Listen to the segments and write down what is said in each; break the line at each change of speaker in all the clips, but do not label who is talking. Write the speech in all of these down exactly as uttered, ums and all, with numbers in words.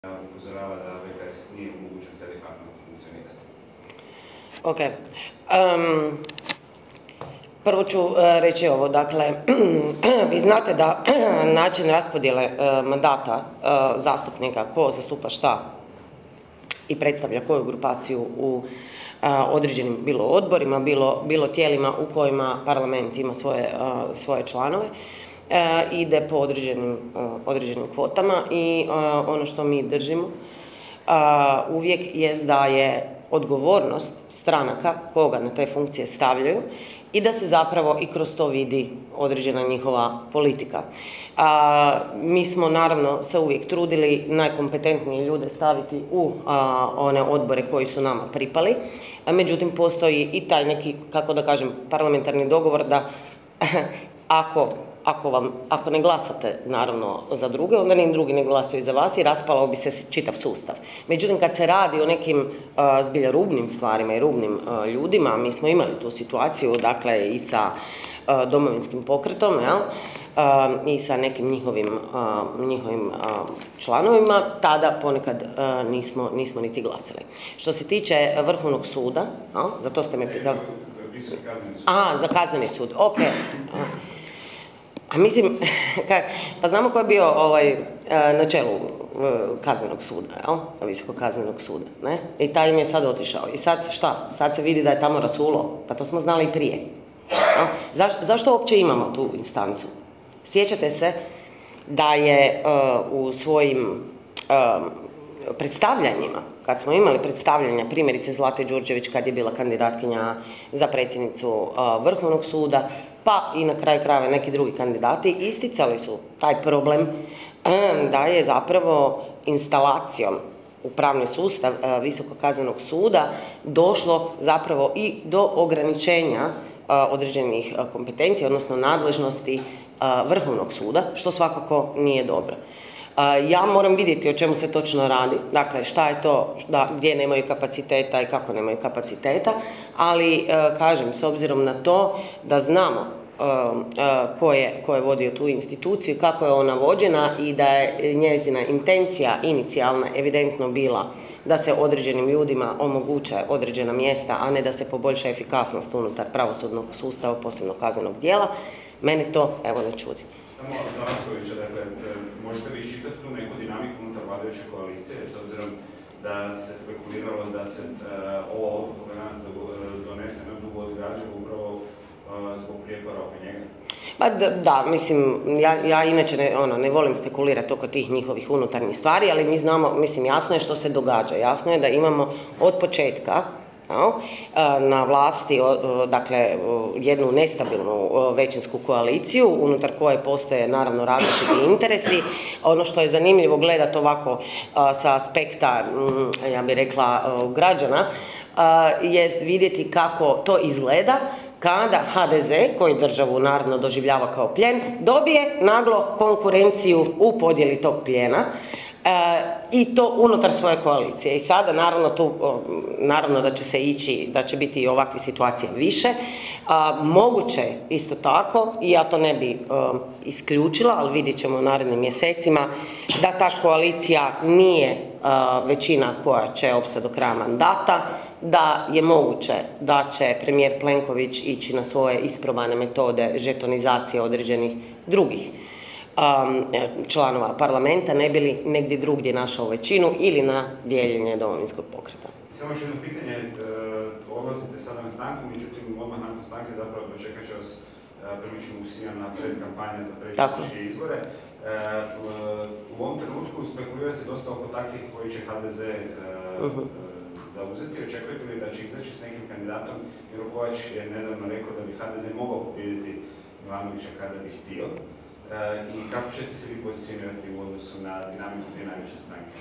upozorava da V K S nije u mogućnosti adekvatno funkcionirati.
Ok. Um, prvo ću uh, reći ovo, dakle, vi znate da način raspodjele uh, mandata uh, zastupnika, ko zastupa šta i predstavlja koju grupaciju u uh, određenim bilo odborima, bilo, bilo tijelima u kojima parlament ima svoje, uh, svoje članove, uh, ide po određenim, uh, određenim kvotama i uh, ono što mi držimo uh, uvijek jest da je odgovornost stranaka koga na te funkcije stavljaju i da se zapravo i kroz to vidi određena njihova politika. A, mi smo naravno se uvijek trudili najkompetentnije ljude staviti u a, one odbore koji su nama pripali, a, međutim postoji i taj neki, kako da kažem, parlamentarni dogovor da ako Ako, vam, ako ne glasate, naravno, za druge, onda ni drugi ne glasaju za vas i raspalao bi se čitav sustav. Međutim, kad se radi o nekim uh, zbilja rubnim stvarima i rubnim uh, ljudima, mi smo imali tu situaciju, dakle, i sa uh, domovinskim pokretom, jel? Uh, i sa nekim njihovim, uh, njihovim uh, članovima, tada ponekad uh, nismo, nismo niti glasali. Što se tiče Vrhovnog suda, uh, za to ste me pitali? Aha, za kazneni sud, ok. Uh. A mislim, pa znamo ko je bio ovaj, na čelu kaznenog suda, jel? Visokog kaznenog suda, ne? I taj im je sad otišao. I sad šta? Sad se vidi da je tamo rasulo. Pa to smo znali i prije. No? Zaš, zašto uopće imamo tu instancu? Sjećate se da je uh, u svojim uh, predstavljanjima, kad smo imali predstavljanja, primjerice Zlate Đurđević kad je bila kandidatkinja za predsjednicu uh, Vrhovnog suda, pa i na kraju krajeva neki drugi kandidati, isticali su taj problem um, da je zapravo instalacijom u pravni sustav uh, Visokog kaznenog suda došlo zapravo i do ograničenja uh, određenih uh, kompetencija, odnosno nadležnosti uh, Vrhovnog suda, što svakako nije dobro. Ja moram vidjeti o čemu se točno radi, dakle šta je to, da, gdje nemaju kapaciteta i kako nemaju kapaciteta, ali kažem, s obzirom na to da znamo ko je, ko je vodio tu instituciju, kako je ona vođena i da je njezina intencija inicijalna evidentno bila da se određenim ljudima omoguće određena mjesta, a ne da se poboljša efikasnost unutar pravosudnog sustava, posebno kaznenog dijela, mene to, evo, ne čudi.
Samo za Vaskovića, dakle, možete li iščitati tu neku dinamiku unutar vladajuće koalicije, s obzirom da se spekuliralo da se uh, ovo odluku koja danas donese na dugo odgađalo upravo uh, zbog prijepora oko njega?
Pa da, da mislim, ja, ja inače ne, ono, ne volim spekulirati oko tih njihovih unutarnjih stvari, ali mi znamo, mislim, jasno je što se događa. Jasno je da imamo od početka na vlasti, dakle, jednu nestabilnu većinsku koaliciju, unutar koje postoje, naravno, različiti interesi. Ono što je zanimljivo gledati ovako sa aspekta, ja bih rekla, građana, je vidjeti kako to izgleda kada H D Z, koji državu naravno doživljava kao plijen, dobije naglo konkurenciju u podjeli tog plijena. E, i to unutar svoje koalicije. I sada, naravno, tu, naravno da će se ići, da će biti i ovakve situacije više. A, moguće, isto tako, i ja to ne bi a, isključila, ali vidjet ćemo u narednim mjesecima, da ta koalicija nije a, većina koja će opstati do kraja mandata, da je moguće da će premijer Plenković ići na svoje isprobane metode žetonizacije određenih drugih Um, članova parlamenta, ne bi li negdje drugdje našao većinu ili na dijeljenje Domovinskog pokreta.
Samo još jedno pitanje, uh, odlazite sada na stanku, međutim odmah nakon stanke zapravo dočekat će vas uh, prilično usijana predkampanja za predsjedničke izbore. Uh, uh, u ovom trenutku spekulira se dosta oko takvih koji će H D Z uh, uh -huh. zauzeti. Očekujete li da će izaći s nekim kandidatom? Miro Kovač je nedavno rekao da bi H D Z mogao pobijediti Milanovića kada bi htio. Uh, I kako ćete se vi pozicionirati u odnosu na dinamiku dvije najveće stranke?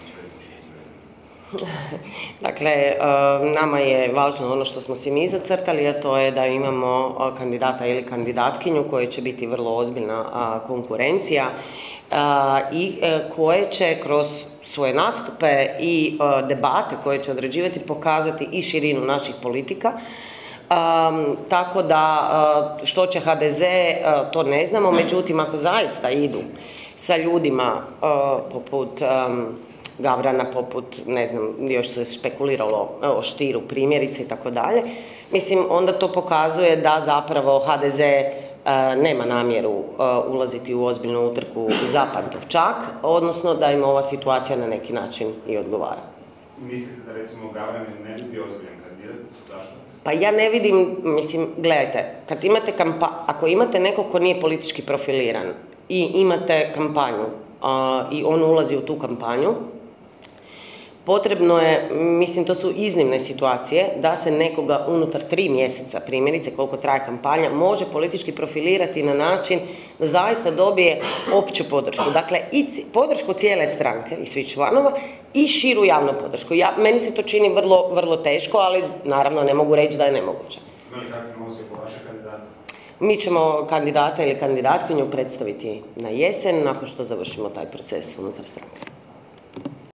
Dakle, nama je važno ono što smo si mi zacrtali, a to je da imamo kandidata ili kandidatkinju koje će biti vrlo ozbiljna konkurencija i koje će kroz svoje nastupe i debate koje će određivati pokazati i širinu naših politika. Um, tako da uh, što će H D Z, uh, to ne znamo, međutim ako zaista idu sa ljudima uh, poput um, Gavrana, poput, ne znam, još se špekuliralo o Stieru primjerice i tako dalje. Mislim, onda to pokazuje da zapravo ha de ze nema namjeru ulaziti u ozbiljnu utrku za Pantovčak, odnosno da im ova situacija na neki način i odgovara.
Mislite da recimo Gavranin ne bi bio ozbiljan kandidat? Zašto?
Pa ja ne vidim, mislim, gledajte, kad imate kampa, ako imate nekog ko nije politički profiliran i imate kampanju a, i on ulazi u tu kampanju, potrebno je, mislim, to su iznimne situacije, da se nekoga unutar tri mjeseca, primjerice koliko traje kampanja, može politički profilirati na način da zaista dobije opću podršku. Dakle, i podršku cijele stranke i svih članova i širu javnu podršku. Ja, meni se to čini vrlo, vrlo teško, ali naravno ne mogu reći da je nemoguće.
Ima li kakvi mogu se po vaše kandidate?
Mi ćemo kandidata ili kandidatkinju predstaviti na jesen, nakon što završimo taj proces unutar stranke.